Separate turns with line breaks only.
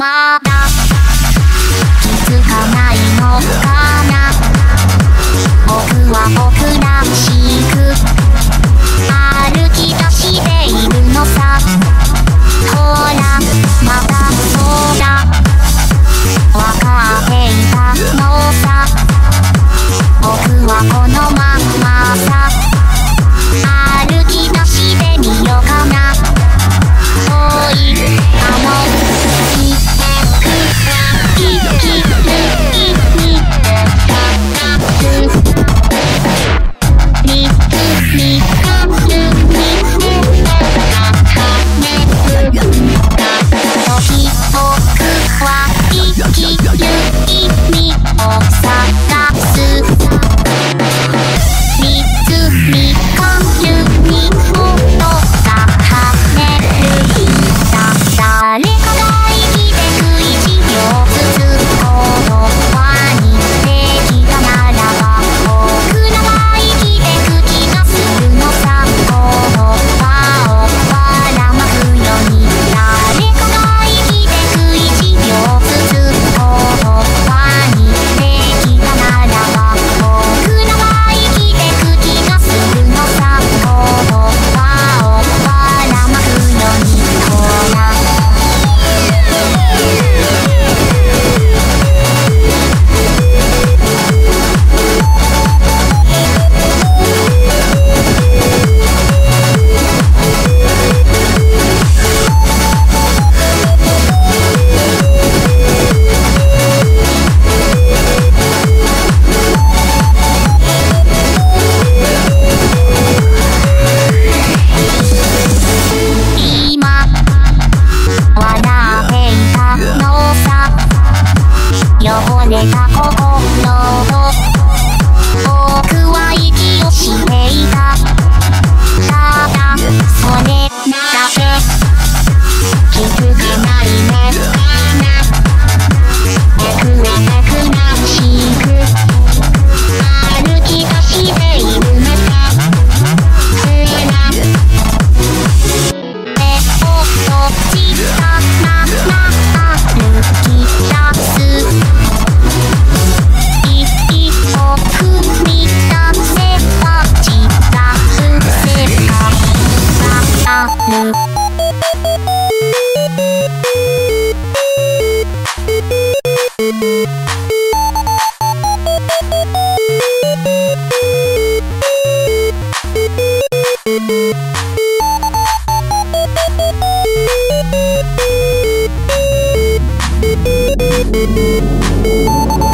まだ気づかないのかな。僕は僕らしく歩き出しているのさ。ほらまたそうだ、わかっていたのさ。僕はこのままさ、歩き出してみようかな。遠い汚れた心と僕は息をしていた。ただそれだけ気づかないねかな。めくれめくらしく歩き出しているのさ。ふらちたまま歩き出す。
Thank you.